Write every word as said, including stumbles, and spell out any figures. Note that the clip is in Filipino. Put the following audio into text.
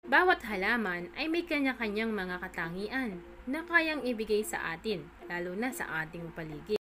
Bawat halaman ay may kanya-kanyang mga katangian na kayang ibigay sa atin, lalo na sa ating paligid.